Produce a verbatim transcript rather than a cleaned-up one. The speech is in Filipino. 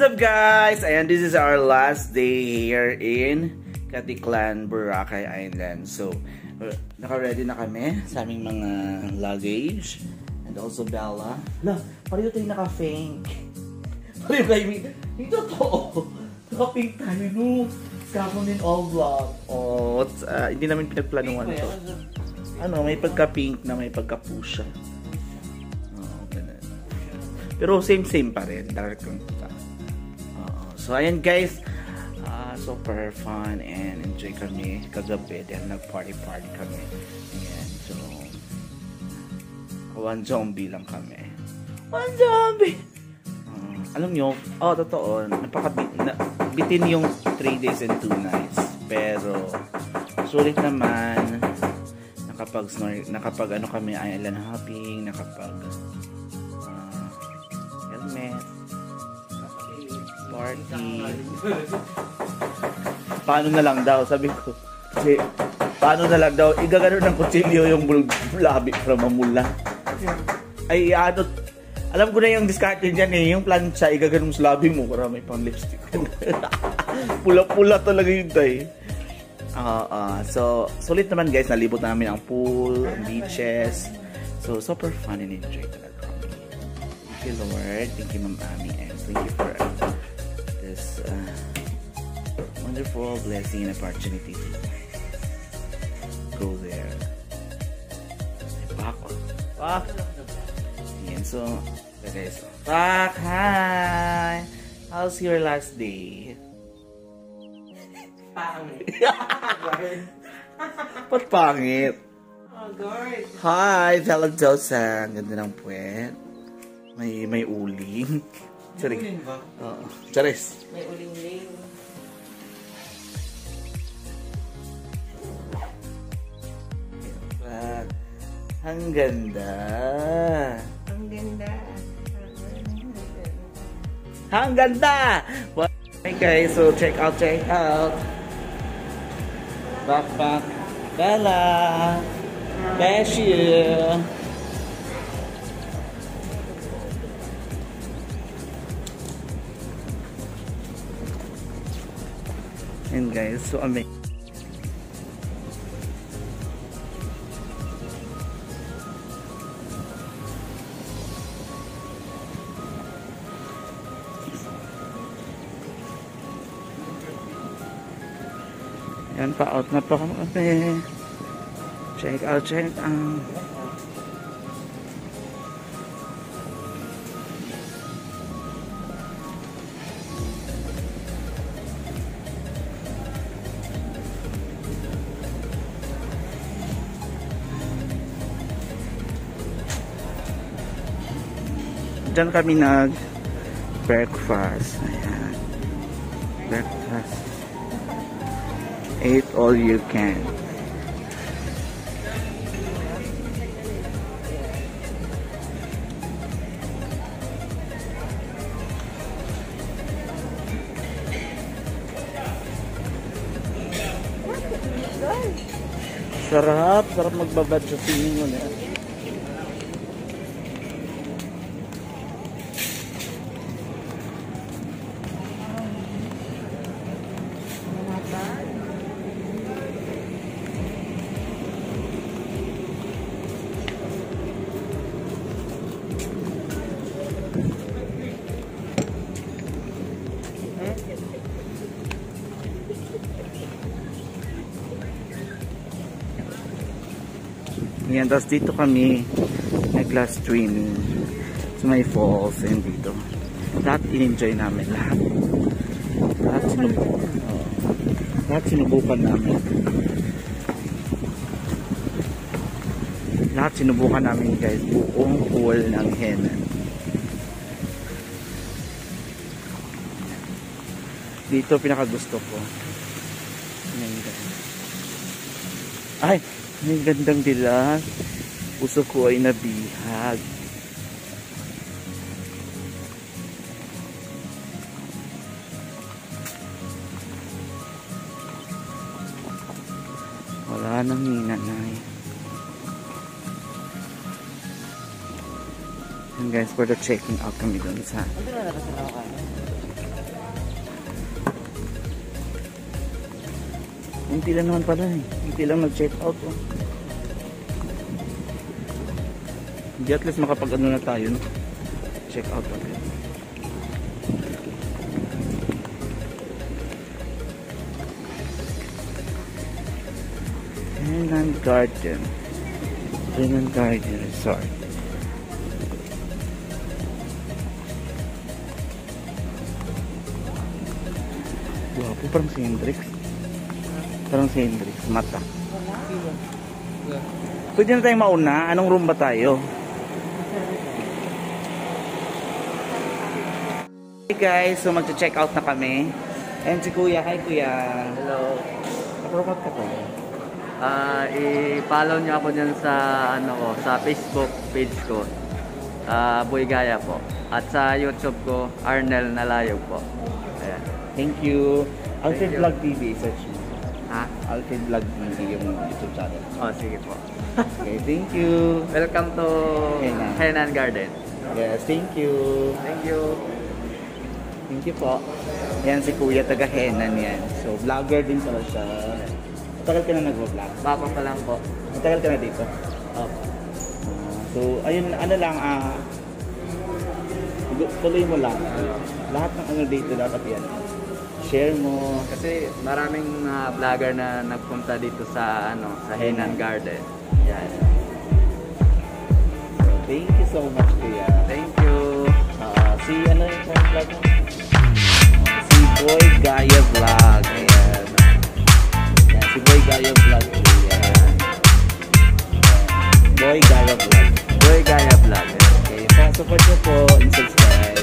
What's up guys? Ayan, this is our last day here in Katiklan, Boracay Island. So, naka-ready na kami sa aming mga luggage. And also Bella. Na, pareho tayo naka-fink. Pareho tayo, hindi totoo. Naka-pink tayo, no? Kapon din all vlog. Oh, uh, hindi namin pinagplanuhan to. Ano, may pagka-pink na may pagka-pusha. Oh, ganun. Pero same-same pa rin. Dark lang. So ayan guys, uh, super fun and enjoy kami kagabi dahil nag-party-party kami. Ayan, so one zombie lang kami. One zombie! Uh, alam nyo, oh totoo, napakabit, na, bitin yung three days and two nights. Pero sulit naman, nakapag, nakapag ano kami, island hopping, nakapag uh, helmet, party. Paano na lang daw, sabi ko. Kasi, paano na lang daw, igagano ng kutsilyo yung labi para mamula. Ay, ano, alam ko na yung discard dyan eh, yung plancha, igagano sa labi mo para may pang lipstick. Pula-pula talaga yun tayo. Uh, uh, so, sulit naman guys, nalibot namin ang pool, ang beaches. So, super fun and enjoy talaga kami. Thank you Lord, thank you Ma'am Ami, and thank you for this uh, wonderful blessing and opportunity to go there. Pak, pak. Yan, so, okay, so, Pak, hi! How's your last day? Pangit. Ba't pangit? Oh, God. Hi, Taladosa. Ganda ng puwet. May, may uling. Charing. Uling ba? Oo. Charis. May uling-ling. Ang ganda. Ang ganda. Ang ganda! Hey guys, so check out, check out. Back, back. Bella. Beshi. And guys, so amazing. Yan pa, out na pa kami. Check out, check out. Diyan kami nag breakfast. Ayan. Breakfast. Eat all you can. Sarap, sarap magbabad sa swimming mo na. Yan, tapos dito kami nag-glass streaming sa may falls and dito. Lahat in-enjoy namin. Lahat. Lahat sinubukan. Oh. Lahat sinubukan namin. Lahat sinubukan namin guys. Buong pool ng Henan. Dito pinakagusto ko. Yan guys. Ay! May gandang dilas. Puso ko ay nabihag. Wala nang ninanay. And guys, for the checking out kami dun sa Unti lang naman pala eh. Unti lang nag-check out oh. Hindi at least makapag ano na tayo no? Check out agad. Henan Garden Henan Garden Resort. Wow, parang si Hendrix. Parang si Hendrix, mata. Pwede na tayong mauna. Anong room ba tayo? Hey guys, so magcha-check out na kami. And si Kuya, hi Kuya. Hello. Napromote ka po. Ah, i-follow niyo ako diyan sa ano ko, sa Facebook page ko. Ah, Boy Gaya po. At sa YouTube ko, Arnel Nalayog po. Ayan. Thank you. Alfred you. Vlog T V, search mo. Ha? Alfred Vlog T V yung YouTube channel. Oh, sige po. Okay, thank you. Welcome to Henan. Henan Garden. Yes, thank you. Thank you. Thank you po. Yan si Kuya, taga Henan yan. So, vlogger din pala siya. Matagal ka na nag-vlog? Baka pa lang po. Matagal ka na dito? Oh. Uh, so, ayun, ano lang, ah, tuloy mo lang. Lahat ng ano dito dapat yan. Share mo. Kasi maraming ah, vlogger na nagpunta dito sa ano, sa Henan Garden. Yan. So, thank you so much, Kuya. Thank you. Ah, si ano yung vlog mo? Si Boy Gaya Vlog. Ayan. Ayan, si Boy Gaya Vlog. Ayan. Boy Gaya Vlog. Boy Gaya Vlog. Okay, pa-support nyo po and subscribe.